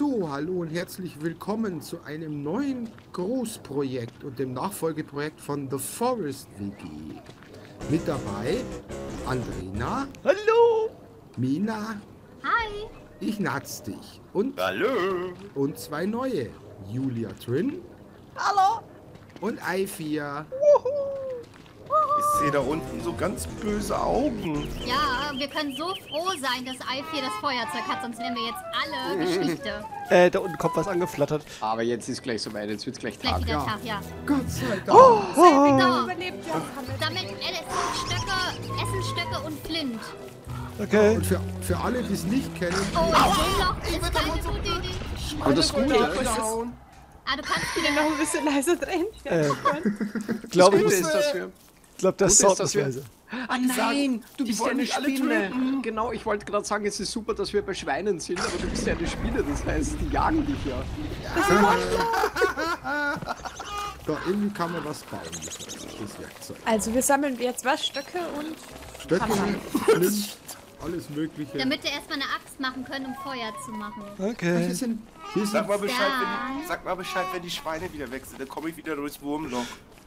So, hallo und herzlich willkommen zu einem neuen Großprojekt und dem Nachfolgeprojekt von The Forest Wiki. Mit dabei Andrina. Hallo! Mina. Hi! Ignazdich. Und, Hallo! und zwei neue. Julia Trin. Hallo! Und I4. Ich sehe da unten so ganz böse Augen. Ja, wir können so froh sein, dass I4 das Feuerzeug hat, sonst wären wir jetzt alle Geschichte. Da unten kommt was angeflattert. Aber jetzt ist gleich soweit, jetzt wird's gleich Gleich Tag. wieder Ja. Tag, ja. Gott sei Dank. So, Überlebt ja. damit Essensstöcke und Flint. Okay. Und für alle, die es nicht kennen, Oh, ein Wurmloch ist keine gute Idee. Und das Gute ist, Ah, du kannst Ich bin noch ein bisschen leiser drehen. Glaube ich, Gute ist, dass wir... das Gute ist, Sound dass ist wir- leise. Ah nein, du bist ja wollen eine mich alle Spinne. töten. Genau, ich wollte gerade sagen, es ist super, dass wir bei Schweinen sind, aber du bist ja eine Spinne, das heißt, die jagen dich ja. da irgendwie kann man was bauen. Das Werkzeug. Also wir sammeln jetzt was? Stöcke und... Stöcke, Flint, alles Mögliche. damit wir erstmal eine Axt machen können, um Feuer zu machen. Okay. Hier sind Sag mal Bescheid, wenn die Schweine wieder weg sind. Dann komme ich wieder durchs Wurmloch.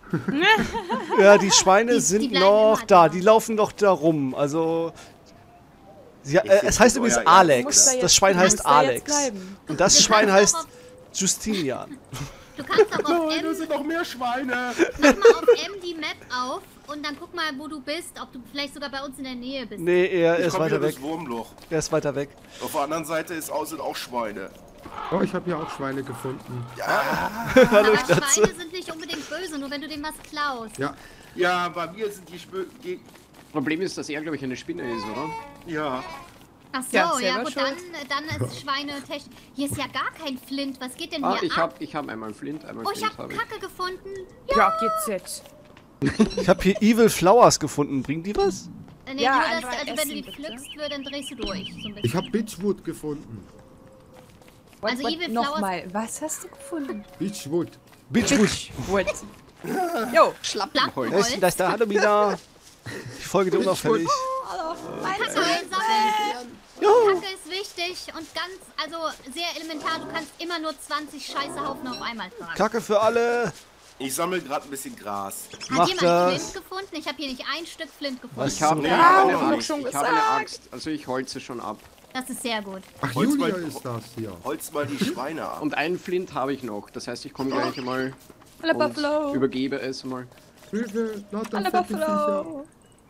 Ja, die Schweine Die sind bleiben noch immer da. da. Die laufen noch da rum. Also... Ich es heißt sehe übrigens euer Muss Alex. da Das jetzt- Schwein muss heißt da jetzt Alex. bleiben. Und das Du Schwein kannst heißt auch Justinian. Du kannst auch auf Da M, sind noch mehr Schweine. mach mal auf M die Map auf und dann guck mal, wo du bist, ob du vielleicht sogar bei uns in der Nähe bist. Nee, er Ich ist komme wieder weiter weg. durchs Wurmloch. Er ist weiter weg. Auf der anderen Seite sind auch Schweine. Oh, ich habe hier auch Schweine gefunden. Hallo, Aber Schnatze. Schweine sind nicht unbedingt böse, nur wenn du dem was klaust. Ja, Ja, bei mir sind die Problem ist, dass er, glaube ich, eine Spinne ist, oder? Ja. Ach so, Ja, ja, selber gut, schuld. dann ist Schweinetechnik. Hier ist ja gar kein Flint. Was geht denn Ah, hier ab? ich hab einmal Flint, einmal Oh, ich Flint hab habe ich. Kacke gefunden. Ja, geht's jetzt. Ich habe hier Evil Flowers gefunden. Bringen die was? Nee, Ja, nur einfach das, also wenn du die essen, bitte. pflückst, dann drehst du durch. So ein bisschen. ich habe Beechwood gefunden. Also Evil Flowers. Nochmal, was hast du gefunden? Beechwood. Beachwood. Wood. Jo. Schlappenholz. Wer ist denn das da? Hallo, Mina. Ich folge dir unauffällig. Kacke einsammeln. Kacke ist wichtig und ganz, also sehr elementar. Du kannst immer nur 20 Scheißehaufen auf einmal tragen. Kacke für alle. Ich sammle gerade ein bisschen Gras. Hat Mach jemand das. Flint gefunden? Ich habe hier nicht ein Stück Flint gefunden. Was? Ich habe Nee, eine, auch eine nicht. Axt. Ich habe eine Axt. Also ich holze schon ab. Das ist sehr gut. Ach, Holz Julia mal- ist das hier. Holz mal die Schweine ab. Und einen Flint habe ich noch. Das heißt, ich komme gleich einmal Alle und Buffalo. übergebe es mal. Hilfe, lauter Alle fette Viecher. Buffalo.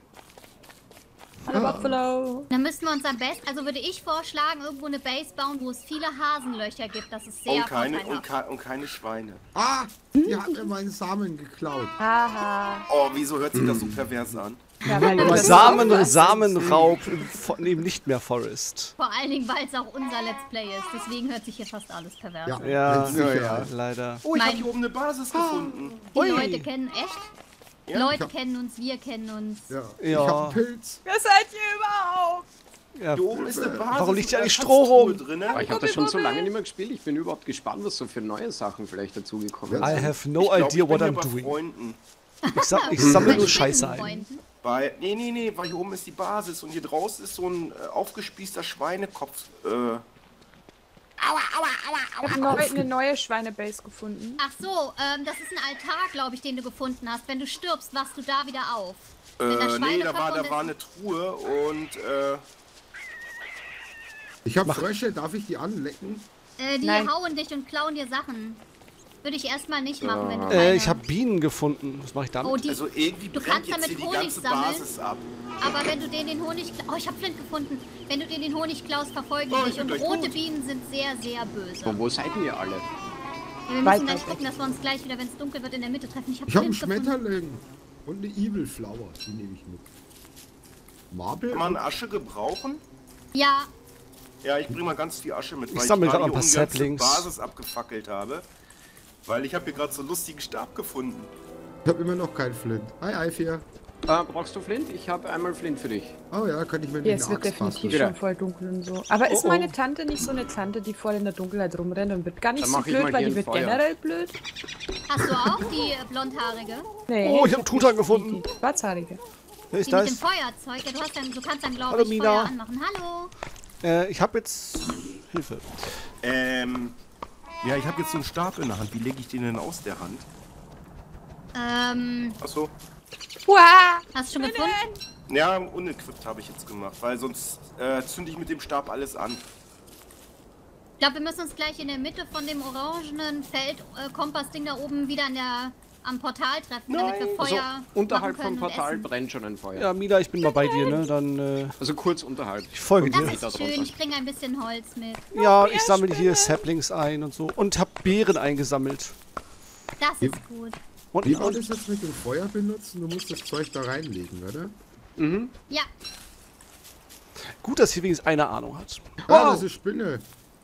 Alle Buffalo. Dann müssten wir uns am besten, also würde ich vorschlagen, irgendwo eine Base bauen, wo es viele Hasenlöcher gibt. Das ist sehr Und keine, vorteilhaft. und keine Schweine. Ah, die hat mir meinen Samen geklaut. Haha. Oh, wieso hört sich das so pervers an? Ja, weil du das Samenraub von eben nicht mehr Forest. Vor allen Dingen, weil es auch unser Let's Play ist. Deswegen hört sich hier fast alles pervers Ja, an. Ja, mit Sicherheit. ja, leider. Oh, ich habe Mein- hier oben eine Basis gefunden. Die Ui. Leute kennen echt. Ja, Leute ich hab- kennen uns, wir kennen uns. Ja, Ja. ich habe einen Pilz. Wer seid ihr überhaupt? Ja, Hier oben ist eine Basis. Warum liegt hier und eigentlich da Stroh Schatztruhe rum? drin, Aber ne? ich habe das schon so lange nicht mehr gespielt. Ich bin überhaupt gespannt, was so für neue Sachen vielleicht dazugekommen I sind. have no Ich glaub, idea ich what bin I'm hier bei doing. Freunden. Ich sammle Bei nur Scheiße ein. Freunden. Nee, weil hier oben ist die Basis und hier draußen ist so ein aufgespießter Schweinekopf. Ich habe eine neue Schweinebase gefunden. Ach so, das ist ein Altar, glaube ich, den du gefunden hast. Wenn du stirbst, wachst du da wieder auf. Wenn Nee, Schweinekopf da und war eine Truhe und Ich habe Frösche, darf ich die anlecken? die Nein. hauen dich und klauen dir Sachen. Würde ich erstmal nicht machen, wenn du keine... Ich habe Bienen gefunden. Was mache ich damit? Oh, die, also irgendwie du brennt kannst jetzt damit hier die Honig ganze sammeln. Basis ab. aber wenn du den Honig... Oh, ich habe Flint gefunden. Wenn du den Honig klaust, verfolgen Oh, die ich dich. bin Und gleich rote tot. Bienen sind sehr, sehr böse. Von wo seid ihr alle? Ja, wir müssen Weit, gleich weit gucken, dass wir uns gleich wieder, wenn es dunkel wird, in der Mitte treffen. Ich habe einen Flint gefunden. Schmetterling und eine Evil Flower. Die nehme ich mit. Marble? Kann man Asche gebrauchen? Ja, Ja, ich bringe mal ganz viel Asche mit, Ich weil sammle ich gerade grad ein hier paar oben die ganze Saplings. Basis abgefackelt habe. Weil ich habe hier gerade so einen lustigen Stab gefunden. Ich habe immer noch keinen Flint. Hi, I4. Brauchst du Flint? Ich habe einmal Flint für dich. Oh ja, könnte ich mir Jetzt eine wird Axt definitiv basteln. schon voll dunkel und so. Aber ist Oh, oh. meine Tante nicht so eine Tante, die voll in der Dunkelheit rumrennt und wird gar nicht Dann so mach ich blöd, mal weil hier die ein wird Feuer. generell blöd? hast du auch die blondhaarige? Nee. Oh, ich habe einen Tutan gefunden. Die schwarzhaarige. Wer ist Die mit dem das? Feuerzeug? Ja, du kannst dann, glaube Hallo, ich, Mina. Feuer anmachen. Hallo? Ich habe jetzt Hilfe. Ja, ich habe jetzt so einen Stab in der Hand. Wie lege ich den denn aus der Hand? Achso. Hast du schon gefunden? Ja, unequipped habe ich jetzt gemacht, weil sonst zünde ich mit dem Stab alles an. Ich glaube, wir müssen uns gleich in der Mitte von dem orangenen Feld Kompassding da oben wieder am Portal treffen, damit wir Also Feuer unterhalb machen vom können und Portal essen. brennt schon ein Feuer. Ja, Mila, ich bin mal bei dir, ne? Dann, Also kurz unterhalb. ich folge dir. Das Meter ist schön, drunter. ich bringe ein bisschen Holz mit. Ja, ich sammle hier Saplings ein und so. Und hab Beeren eingesammelt. Das ist gut. Und, Wie war das jetzt mit dem Feuer benutzen? Du musst das Zeug da reinlegen, oder? Ja, gut, dass hier wenigstens einer Ahnung hat. Ah, das ist Spinne.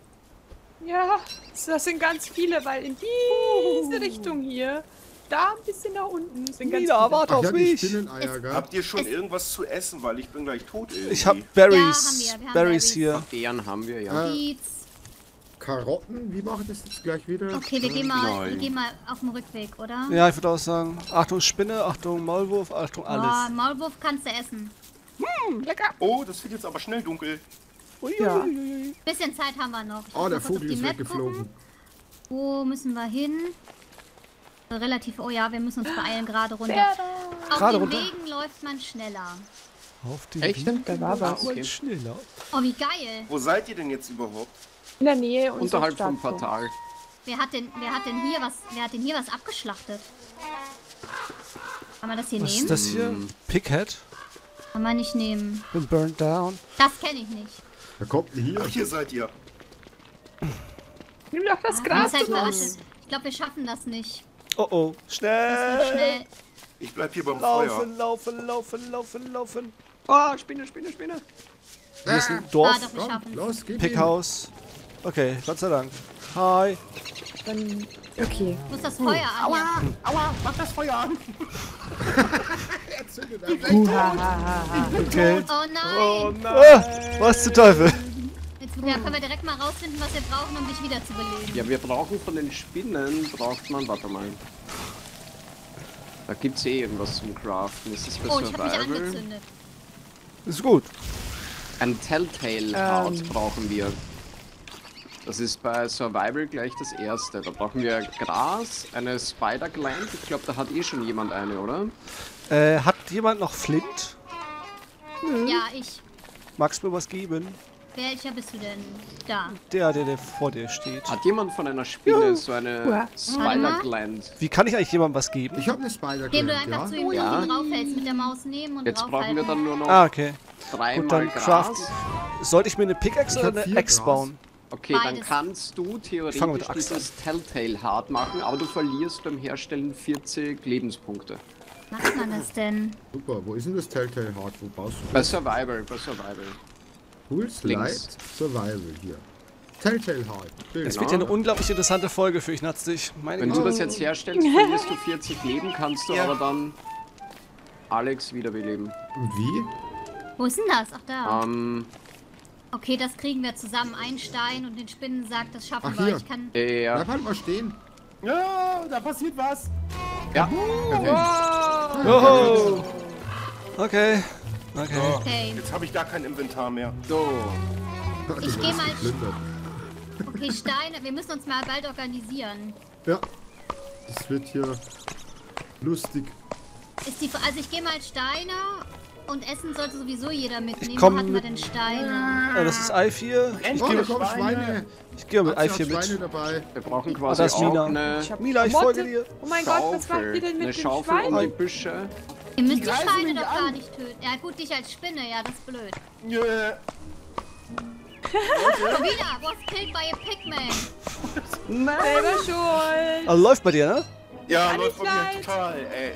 Ja, das sind ganz viele, weil in diese Richtung hier, da ein bisschen nach unten sind ganz Mila, viele. warte Ach auf ja, die mich. Spinneneier, gell? Habt ihr schon irgendwas zu essen, weil ich bin gleich tot irgendwie. Ich hab Ja, Berries. haben wir haben Berries Berries. hier. Beeren haben wir, ja. Beets. Karotten, wie mache ich das jetzt gleich wieder? Okay, wir gehen mal Nein. auf den Rückweg, oder? Ja, ich würde auch sagen, Achtung Spinne, Achtung Maulwurf, Achtung Oh, alles. Maulwurf kannst du essen. Oh, das wird jetzt aber schnell dunkel. Ja. Bisschen Zeit haben wir noch. Ich Oh, muss der mal kurz auf Vogel die ist Map weggeflogen. gucken. Wo müssen wir hin? Relativ, oh ja, wir müssen uns beeilen, gerade runter. Auf Gerade den runter? Wegen läuft man schneller. Auf die Echt? Wiesen Da war was. Okay. schneller. Oh, wie geil. Wo seid ihr denn jetzt überhaupt? In der Nähe unseres Unterhalb vom Startpunkts. Portal. Wer hat denn hier was abgeschlachtet? Kann man das hier Was nehmen? ist das hier? Pighead? Kann man nicht nehmen. Bin burned down. Das kenne ich nicht. Wer kommt denn hier? Ach, hier seid ihr. Nimm doch das Das Gras ist halt raus. verarscht. Ich glaube, wir schaffen das nicht. Oh oh. Das Schnell. wird schnell. Ich bleib hier beim Feuer. Laufen. Oh, Spinne. Hier ist ein Ah, Dorf. doch, wir Komm, schaffen es. los, gib ihm. Pickhaus. Okay, Gott sei Dank. Hi. Dann, okay. Ich muss das Feuer an. Ja. Aua, mach das Feuer an. Er zündet einfach. Okay. Oh nein. Ah, was zum Teufel? Jetzt können wir direkt mal rausfinden, was wir brauchen, um dich wieder zu beleben. Ja, wir brauchen von den Spinnen, braucht man, warte mal. Da gibt's eh irgendwas zum Craften. Ist das für Oh, ich habe mich Survival? angezündet. Ist gut. Ein Telltale Heart brauchen wir. Das ist bei Survival gleich das erste. Da brauchen wir Gras, eine Spider Gland. Ich glaube, da hat eh schon jemand eine, oder? Hat jemand noch Flint? Ja, ich. Magst du mir was geben? Welcher bist du denn? Da. Der vor dir steht. Hat jemand von einer Spinne so eine Ja. Spider Gland? Wie kann ich eigentlich jemandem was geben? Ich habe eine spider Indem du ja? einfach zu ihm Ja. draufhältst, mit der Maus nehmen und Jetzt brauchen wir draufhalten. dann nur noch Ah, okay. dreimal Gut, dann Gras. craften. Sollte ich mir eine Pickaxe Ich oder hab eine 4 Axe Gras. bauen? Okay, dann Beides. kannst du fange mit theoretisch der Axt dieses Telltale Heart machen, aber du verlierst beim Herstellen 40 Lebenspunkte. Macht man das denn? Super, wo ist denn das Telltale Heart? Wo baust du Bei das? Survival. Tools, links. Light, Survival, hier. Telltale Heart. Bild. Es wird ja eine unglaublich interessante Folge für ich Natzig. Meine Wenn Güte. du das jetzt herstellst, verlierst du 40 Leben, kannst du Ja. aber dann Alex wiederbeleben. Und wie? Wo ist denn das? Ach, da. Okay. Okay, das kriegen wir zusammen. Ein Stein und den Spinnensack, das schaffen Ach, wir. hier. Ich kann. Ja. Bleib halt mal stehen. Ja, da passiert was. Ja. Oh. Okay. Okay. Okay. Jetzt habe ich gar kein Inventar mehr. So. Ich geh mal- Geplündert. Okay, Steine. Wir müssen uns mal bald organisieren. Ja. Das wird hier lustig. Also ich gehe mal Steine und Essen sollte sowieso jeder mitnehmen. komm Wo hatten wir mit- denn Steine? Das ist I4. Ich Oh, da gehe kommen Schweine. mit Hat's I4 Schweine mit. dabei. Wir brauchen Ah, quasi da ist auch Mina. eine Mila, ich Motte. folge dir. Oh mein Gott, was macht Schaufel. ihr denn mit Eine den Schaufel um die Schweinen? Büsche. Ihr müsst die greifen Schweine mich doch an. gar nicht töten. Ja gut, dich als Spinne, ja, das ist blöd. Yeah. Oh, wieder, was killed by a pigman? Selber schuld. Also läuft bei dir, ne? Ja, Kann läuft nicht bei mir leid. total, ey.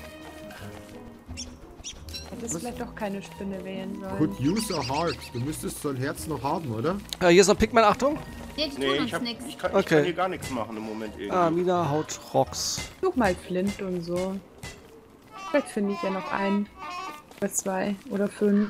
Hättest vielleicht doch keine Spinne wählen sollen. Could use a heart. Du müsstest so ein Herz noch haben, oder? Hier ist noch Pigman, Achtung. Nee, die Nee, tun ich, uns hab, nichts. ich, kann, ich Okay. kann hier gar nichts machen im Moment irgendwie. Ah, Mina haut Rocks. Such mal Flint und so. Vielleicht finde ich ja noch einen. Oder 2 oder 5.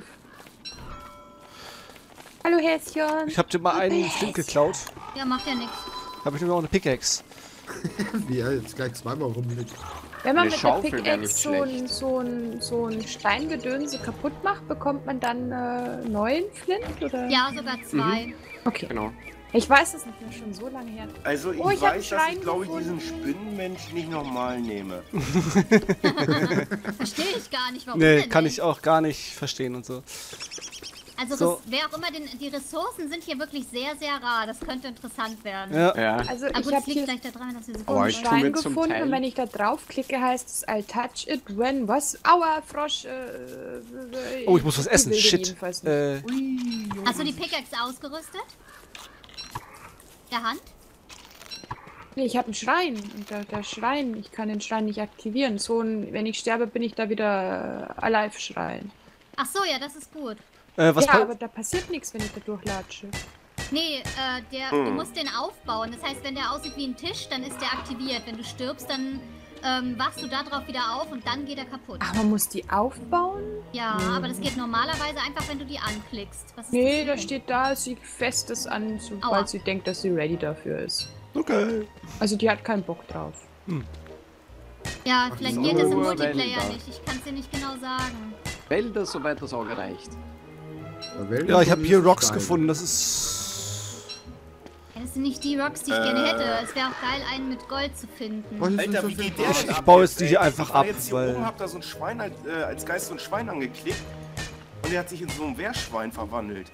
Hallo Häschen. Ich hab dir mal einen Flint geklaut. Ja, macht ja nichts. Habe ich nämlich auch eine Pickaxe. Wie er jetzt gleich zweimal rumliegt. Wenn man Eine mit Schaufel der wär Pickaxe nicht so ein Steingedönse kaputt macht, bekommt man dann neuen Flint? Oder? Ja, sogar 2. Okay. Genau. Ich weiß es nicht mehr, schon so lange her. Also ich Oh, ich hab einen weiß, dass ich Schrein glaube ich diesen gefunden. Spinnenmensch nicht nochmal nehme. Verstehe ich gar nicht, warum Nee, denn kann nicht? ich auch gar nicht verstehen und so. Also So. wer auch immer, die Ressourcen sind hier wirklich sehr, sehr rar. Das könnte interessant werden. Ja. Ja. Also Aber ich gut, es habe liegt hier vielleicht daran, dass wir so Aber einen ich tu Stein mir zum gefunden Teil- und wenn ich da draufklicke, heißt es I'll touch it when was? Aua, Frosch. Oh, ich muss was essen. will den Shit. jedenfalls nicht. Hast du die Pickaxe ausgerüstet? Der Hand? Nee, ich habe einen Schrein und der Schrein, ich kann den Schrein nicht aktivieren. So ein, wenn ich sterbe, bin ich da wieder alive Schrein. Ach so, ja, das ist gut. Was Ja, aber da passiert nichts, wenn ich da durchlatsche. Nee, du musst den aufbauen. Das heißt, wenn der aussieht wie ein Tisch, dann ist der aktiviert. Wenn du stirbst, dann wachst du da drauf wieder auf und dann geht er kaputt. Ach, man muss die aufbauen? Ja, aber das geht normalerweise einfach, wenn du die anklickst. Was ist Nee, das da denn? steht da, sie fest es an, Aua. sobald sie denkt, dass sie ready dafür ist. Okay. Also die hat keinen Bock drauf. Ja, vielleicht so. geht das im Nur Multiplayer Wälder. nicht. Ich kann es dir nicht genau sagen. Wälder, soweit das Auge reicht. Ja, ich habe hier Rocks gefunden. Das ist... Ja, das sind nicht die Rocks, die ich gerne hätte. Es wäre auch geil, einen mit Gold zu finden. Was ist denn Alter, so wie viel geht der Gold? denn Ich ab baue jetzt, jetzt die ey? hier einfach Ich war ab, jetzt hier weil- oben, hab da so ein Schwein als Geist so ein Schwein angeklickt und der hat sich in so ein Wehrschwein verwandelt.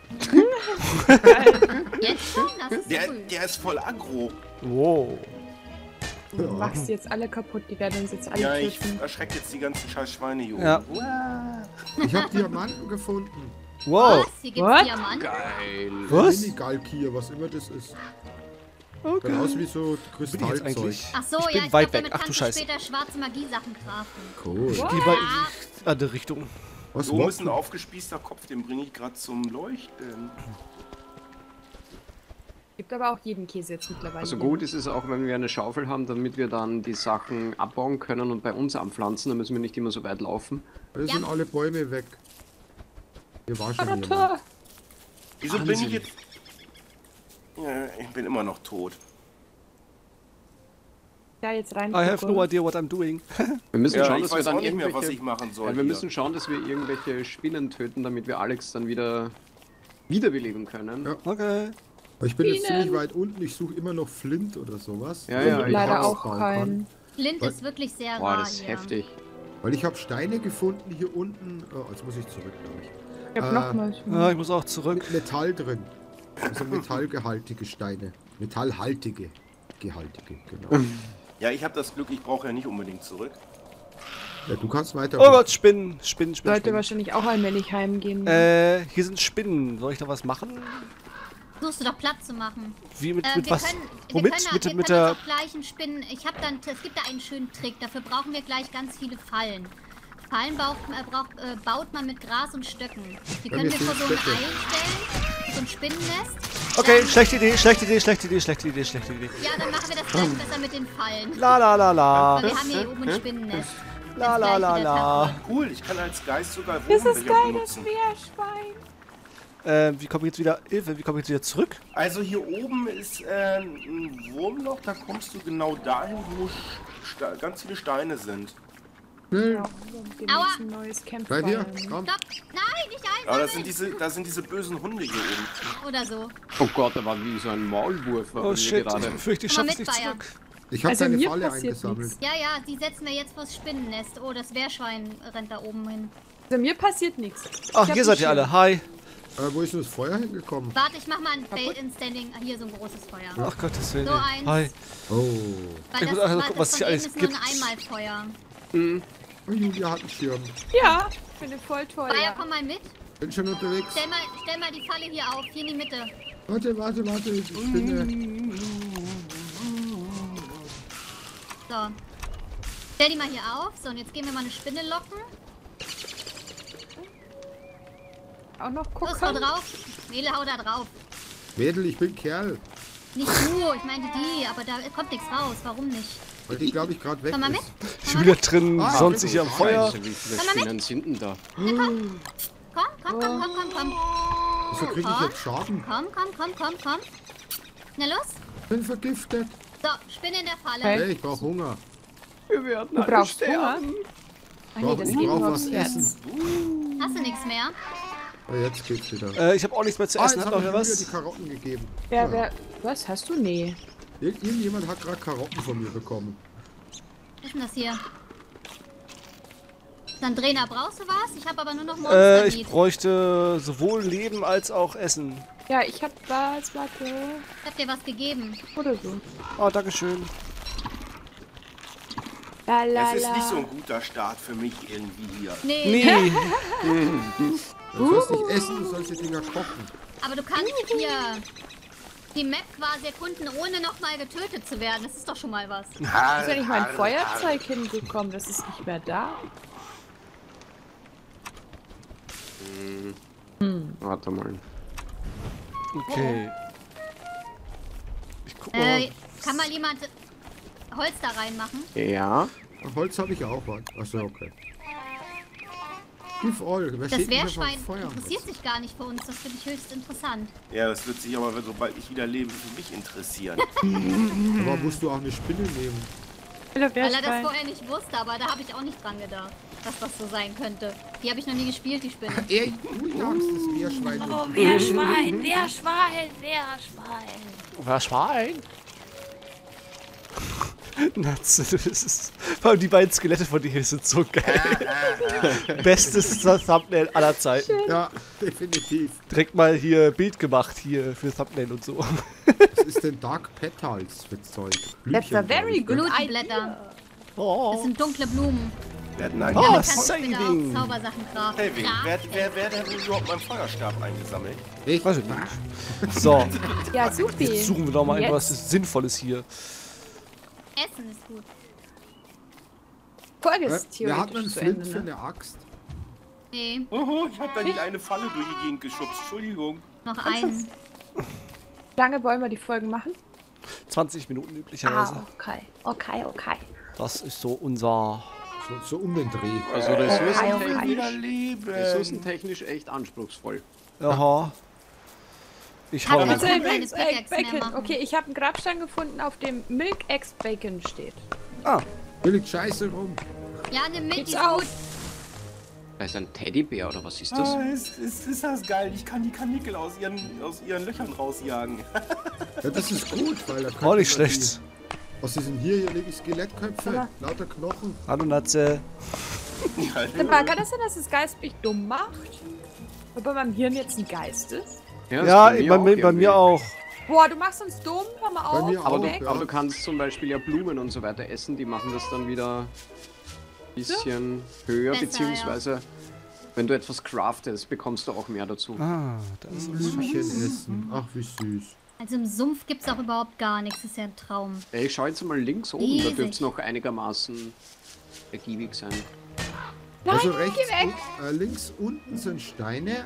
Jetzt schon? Das ist früh. Der ist voll aggro. Wow. Du machst die jetzt alle kaputt, die werden uns jetzt alle Ja, ich töten. erschrecke jetzt die ganzen scheiß Schweine hier oben. Ja. Ich habe Diamanten gefunden. Wow. Was? Hier gibt's What? Diamanten? Geil. Was? Mini-Galkier, was immer das ist. Okay. Sieht aus wie so Bin ich jetzt Kristallzeug. eigentlich? Ach so, Ich bin ja, ich weit glaube, weg. damit Ach du kannst Scheiße. später schwarze Magie-Sachen craften. Cool. Geh mal in die andere Richtung. Was So ist ein noch? aufgespießter Kopf, den bringe ich gerade zum Leuchten. Gibt aber auch jeden Käse jetzt mittlerweile. Also gut ist es auch, wenn wir eine Schaufel haben, damit wir dann die Sachen abbauen können und bei uns anpflanzen, dann müssen wir nicht immer so weit laufen. Da sind alle Bäume weg. Hier war schon jemand. Alter. Wieso bin ich jetzt... Ja, ich bin immer noch tot. Ja, jetzt rein. I have no idea what I'm doing. Wir müssen Ja, schauen, ich dass wir weiß dann auch nicht mehr, was irgendwelche... ich machen soll. Ja, wir hier. müssen schauen, dass wir irgendwelche Spinnen töten, damit wir Alex dann wieder wiederbeleben können. Ja. Okay. Aber ich bin jetzt Bienen. ziemlich weit unten. Ich suche immer noch Flint oder sowas. Ja, damit ja, ich ich Leider Haus auch bauen keinen. Flint Was? ist wirklich sehr Boah, rar das ist hier. heftig. Weil ich habe Steine gefunden hier unten. Oh, jetzt muss ich zurück, glaube ich. Ich hab nochmals. Ja, ich muss auch zurück. Mit Metall drin. Also metallgehaltige Steine. Metallhaltige. Gehaltige, genau. Ja, ich habe das Glück, ich brauche ja nicht unbedingt zurück. Ja, du kannst weiter. Oh Gott, Spinnen. Spinnen, Spinnen, Sollte Spinnen. wahrscheinlich auch allmählich heimgehen. Hier sind Spinnen. Soll ich da was machen? Suchst du doch Platz zu machen. Wie mit wir was? können, Womit? Wir Mit können mit uns der... auch gleich einen Spinnen... es gibt da einen schönen Trick. Dafür brauchen wir gleich ganz viele Fallen. Fallen baut man mit Gras und Stöcken. Die Bei können mir wir vor sind so ein Stöcke. Ei stellen. So ein Spinnennest. Okay, Dann- schlechte Idee, schlechte Idee, schlechte Idee, schlechte Idee, schlechte Idee. Ja, dann machen wir das gleich besser mit den Fallen. La la la la. Weil wir haben hier oben ein Spinnennest. La la la la. Cool, ich kann als Geist sogar Das ist Wurmbecher geil, das benutzen. Wehrschwein. Wie komme ich jetzt wieder... Hilfe, wie komme ich jetzt wieder zurück? Also hier oben ist ein Wurmloch, da kommst du genau dahin, wo ganz viele Steine sind. Schnell. Ja, wir Aua. müssen ein neues Camp Bei dir. feiern. Komm. Stopp! Nein, nicht Aber einsammeln! da sind diese bösen Hunde hier oben. Oder so. Oh Gott, da war wie so ein Maulwurf war bei Oh mir shit, gerade. ich befürchte, ich Komm schaffe mal es mit, nicht Bayer. zurück. Ich habe Also deine mir Falle passiert eingesammelt. nichts. Ja, ja, die setzen wir jetzt vors Spinnennest. Oh, das Wehrschwein rennt da oben hin. Also mir passiert nichts. Ach, Ich hab hier seid die ihr alle. Schirm. Hi. Wo ist denn das Feuer hingekommen? Warte, ich mach mal ein Standing. Hier so ein großes Feuer. Ach Gottes Willen. So eins. Hi. Oh. Weil Ich muss einfach gucken, was von hier alles eben ist nur gibt. ein Einmalfeuer. Oh, Julia hat einen Schirm. Ja, ich finde voll toll. Bayer, Ja. komm mal mit. Bin schon unterwegs. Stell mal die Falle hier auf. Hier in die Mitte. Warte. Ich bin. So. Stell die mal hier auf. So, und jetzt gehen wir mal eine Spinne locken. Auch noch Los, hau gucken. drauf. Nele, hau da drauf. Mädel, ich bin Kerl. Nicht du, ich meinte die, aber da kommt nichts raus. Warum nicht? Weil die, glaube ich, gerade weg Komm mal mit. ist. Ich bin wieder drin, Ah, sonst okay. hier am Feuer. Also, wie viele Komm mal mit. Spinnen sind denn da? Komm. Wieso kriege ich jetzt Schaden? Komm. Na los. Bin vergiftet. So, Spinne in der Falle. Hey. Hey, ich brauche Hunger. Wir werden Du brauchst Hunger. Ach nee, Brauch- das ich geht brauch nur was aufs essen. Herz. Hast du nichts mehr? Oh, jetzt geht's wieder. Ich habe auch nichts mehr zu Ah, essen. jetzt Hat habe noch ich wer mir die was? Karotten gegeben. Was hast du? Nee. Irgendjemand hat gerade Karotten von mir bekommen. Was ist denn das hier? Sandrina, brauchst du was? Ich habe aber nur noch Monster Ich bräuchte sowohl Leben als auch Essen. Ja, ich hab was, warte. Ich hab dir was gegeben. Oder so. Oh, dankeschön. La, la, Es ist la. nicht so ein guter Start für mich irgendwie hier. Nee, Nee. Du sollst nicht essen, du sollst die Dinger kochen. aber du kannst hier die Map quasi erkunden, ohne nochmal getötet zu werden. Das ist doch schon mal was. Ist ja nicht mein Feuerzeug hingekommen, das ist nicht mehr da. Warte mal. Okay. Ich guck mal. Kann mal jemand Holz da reinmachen? Ja. Holz habe ich auch was. Achso, okay. Give all. Wer Das steht denn hier vom Wehrschwein Feuer? interessiert sich gar nicht für uns. Das finde ich höchst interessant. Ja, das wird sich aber, sobald ich wieder lebe, für mich interessieren. Aber musst du auch eine Spinne nehmen? Hallo, Weil er das Wehrschwein. vorher nicht wusste, aber da habe ich auch nicht dran gedacht, dass das so sein könnte. Die habe ich noch nie gespielt, die Spinne. Ey, du jagst das Meerschwein. Oh, Wehrschwein, Wehrschwein, Wehrschwein. Was Schwein? Natze, das ist. Vor allem die beiden Skelette von dir sind so geil. Bestes Thumbnail aller Zeiten. Ja, definitiv. Direkt mal hier Bild gemacht hier für Thumbnail und so. Was ist denn Dark Petals für Zeug? That's a very Blümchen, good Blutblätter. Das Oh, sind dunkle Blumen. Wir hatten einen Oh, Damit kannst du später Saving. auch Zaubersachen craften. Hey, wer hat denn überhaupt meinen Feuerstab eingesammelt? Ich weiß ich nicht. So, Ja, supi. jetzt suchen wir doch mal Jetzt? etwas Sinnvolles hier. Essen ist gut. Folge ist Wer hat einen theoretisch zu Flint Ende, für ne? eine Axt? Nee, Oh, ich habe da nicht eine Falle durch die Gegend geschubst. Entschuldigung. noch einen. Wie lange wollen wir die Folgen machen? 20 Minuten üblicherweise. Okay. Okay. Das ist so unser. So um den Dreh. Also okay. Wieder leben. ressourcentechnisch echt anspruchsvoll. Aha. Ich hau Aber mal. bitte keine Pickaxe mehr machen. Okay, ich habe einen Grabstein gefunden, auf dem Milk Eggs Bacon steht. Ah, Billig Scheiße rum. Ja, nimm mit, die Gibt's ist auch. gut. Da ist ein Teddybär oder was ist das? Ah, ist das geil. Ich kann die Kanickel aus ihren Löchern rausjagen. Ja, das ist gut, weil da auch können nicht wir schlecht. Was ist denn hier? Hier liegen Skelettköpfe, Aber- lauter Knochen. Hallo Natze. Sag mal, kann das sein, dass das Geist mich dumm macht? Ob bei meinem Hirn jetzt ein Geist ist? das Ja, ist bei irgendwie. mir auch. Boah, du machst uns dumm, hör mal auf. mir Aber auch. du, weg. aber du kannst zum Beispiel ja Blumen und so weiter essen, die machen das dann wieder ein bisschen höher, Besser, beziehungsweise wenn du etwas craftest, bekommst du auch mehr dazu. Ah, das ist Blümchen essen. Ach, wie süß. Also im Sumpf gibt es auch überhaupt gar nichts. Das ist ja ein Traum. Ey, ich schau jetzt mal links oben, da Riesig. dürfte es noch einigermaßen ergiebig sein. Nein, Also geh rechts, weg. links unten sind Steine.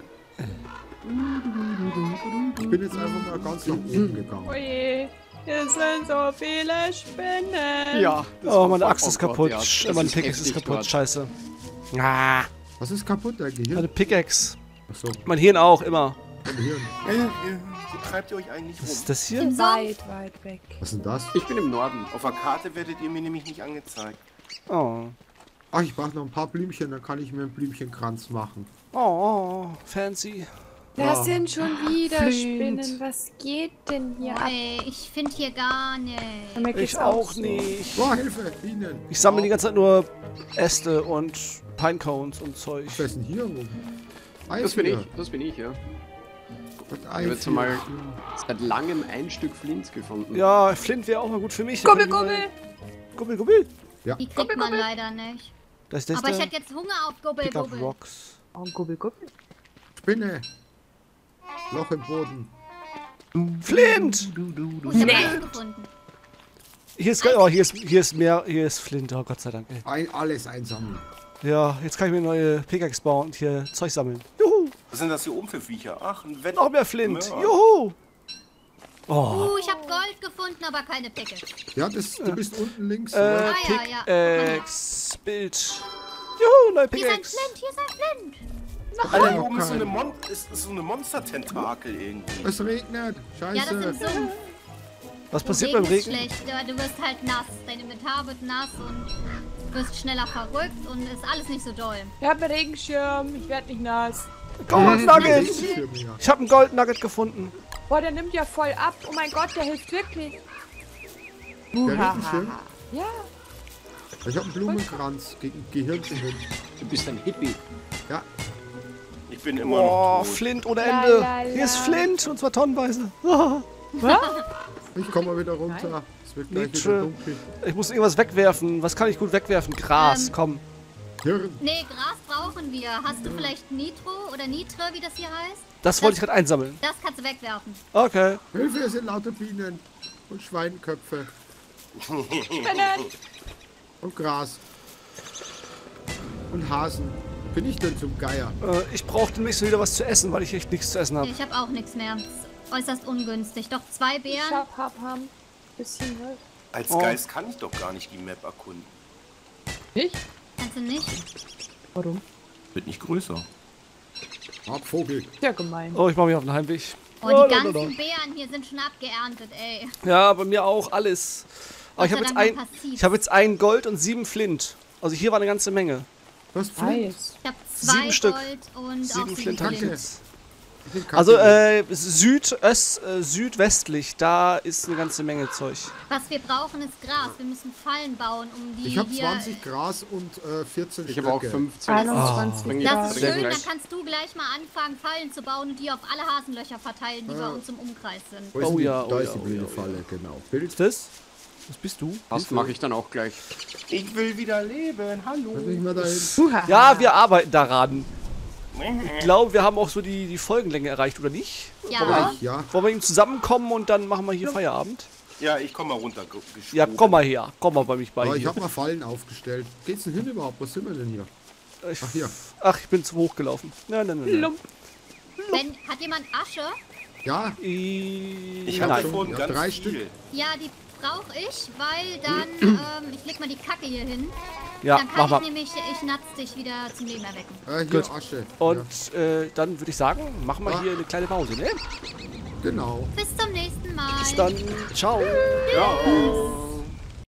Ich bin jetzt einfach mal ganz nach oben gegangen. Oje, hier sind so viele Spinnen. Ja. Oh, meine Axt ist Gott, kaputt. ja, das Meine ist Pickaxe ist heftig kaputt. dort. Scheiße. Ah, Was ist kaputt, dein Gehirn? meine Pickaxe. Achso, Mein Hirn auch, immer. dein Gehirn. Wo treibt ihr euch eigentlich Was rum? ist das hier? Im Sumpf. Weit weg. Was ist denn das? Ich bin im Norden. Auf der Karte werdet ihr mir nämlich nicht angezeigt. Oh. Ach, ich brauche noch ein paar Blümchen, dann kann ich mir einen Blümchenkranz machen. Oh, fancy. Das sind schon wieder Flint. Spinnen. Was geht denn hier ab? Ey, ich finde hier gar nicht. Mir geht's Ich auch so. nicht. Boah, Hilfe, Bienen. Ich sammle die ganze Zeit nur Äste und Pinecones und Zeug. Was ist denn hier rum? Das bin ich, ja. Ich habe jetzt mal seit langem ein Stück Flint gefunden. Ja, Flint wäre auch mal gut für mich. Gubbel, gubbel. Gubbel, gubbel. Die kriegt man leider nicht. Das ist das Aber ich der hätte jetzt Hunger auf Gubbel, Pick up Gubbel. Rocks. Oh, gubbel, gubbel. Spinne. Loch im Boden. Flint! Oh, ich habe Eis gefunden. Hier ist, oh, hier ist mehr, hier ist Flint. Oh, Gott sei Dank, ey. Alles einsammeln. Ja, jetzt kann ich mir eine neue Pickaxe bauen und hier Zeug sammeln. Juhu! Was sind das hier oben für Viecher? Ach, ein Wett. Noch mehr Flint. Ja. Juhu! Oh, Ich habe Gold gefunden, aber keine Pickel. Ja, du bist unten links. ne? ja. Pickaxe, Bild. Juhu, neue Hier ist ein Pickaxe. Flint, hier ist ein Flint. Alter, hier noch oben ist so keinen. eine Monster-Tentakel irgendwie. Es regnet. Ja, das Scheiße. ist Sumpf. Was passiert beim Regen ist Regen? schlecht, aber du wirst halt nass. Dein Inventar wird nass und du wirst schneller verrückt und ist alles nicht so doll. Ich habe einen Regenschirm. Ich werde nicht nass. Gold Nugget! Für mich. Ich habe einen Gold Nugget gefunden. Boah, der nimmt ja voll ab. Oh mein Gott, der hilft wirklich. Der Regenschirm. Ja. Ich habe einen Blumenkranz gegen Gehirnschwund. Du bist ein Hippie. Ja, Ich bin immer Boah, noch tot. Flint ohne La, Ende. la, la. Hier ist Flint und zwar tonnenweise. ich komme mal wieder runter. Es wird gleich Nietzsche. wieder dunkel. Ich muss irgendwas wegwerfen. Was kann ich gut wegwerfen? Gras, komm. Hirn. Nee, Gras brauchen wir. Hast du vielleicht Nitro oder Nitre, wie das hier heißt? Das wollte ich gerade einsammeln. Das kannst du wegwerfen. Okay. Hilfe, es sind lauter Bienen und Schweinköpfe und Gras und Hasen. Bin ich denn zum Geier? Ich brauche demnächst wieder was zu essen, weil ich echt nichts zu essen habe. Ich habe auch nichts mehr. Ist äußerst ungünstig. Doch 2 Ich Beeren. hab bisschen Holz. Als Geist kann ich doch gar nicht die Map erkunden. Ich? Kannst du nicht? Warum? Wird nicht größer. Hab Vogel. Ja, gemein. Oh, ich mache mich auf den Heimweg. Oh, die ganzen Beeren hier sind schon abgeerntet, ey. Ja, bei mir auch alles. Aber ich Gott habe sei jetzt, Dank nur passiv. ich hab jetzt 1 Gold und 7 Flint. Also hier war eine ganze Menge. Was Flint? Nice. Ich habe 7 2 Stück. Gold und 7 auch 7 Flint habe ich Flint. jetzt. Ich bin kacke. Also südwestlich, da ist eine ganze Menge Zeug. Was wir brauchen ist Gras. Wir müssen Fallen bauen, um die Ich habe hier... 20 Gras und 14 Ich habe auch Stöcke. 15. 21 Bring ich- Das ist bring ich schön, dann gleich. kannst du gleich mal anfangen, Fallen zu bauen und die auf alle Hasenlöcher verteilen, die bei uns im Umkreis sind. Wo ist Oh denn die? ja, Da oh ist ja, die oh blöde ja, oh Falle, genau. Bild. Ist das? Was bist du? Das mache ich dann auch gleich. Ich will wieder leben. Hallo. Lass mich mal dahin. Ja, wir arbeiten daran. Ich glaube, wir haben auch so die Folgenlänge erreicht, oder nicht? Ja, Ja, Wollen wir ihm zusammenkommen und dann machen wir hier Feierabend? Ja, ich komme mal runter. Ja, komm mal her. Komm mal bei mich bei. aber ich hier. habe mal Fallen aufgestellt. Geht's denn hin überhaupt? Was sind wir denn hier? Ich, Ach, hier. Ach, ich bin zu hoch gelaufen. Nein. hat jemand Asche? Ja, Ich Nein. habe vorhin Ja, ganz 3 viel. Stück. Ja, die brauche ich, weil dann, ich leg mal die Kacke hier hin. Ja, Dann mach kann mal. ich nämlich, ich natz dich wieder zum Leben erwecken. Hier Gut. Asche. Und dann würde ich sagen, machen wir hier eine kleine Pause, ne? Ja, genau. Bis zum nächsten Mal. Bis dann. Ciao. Ja.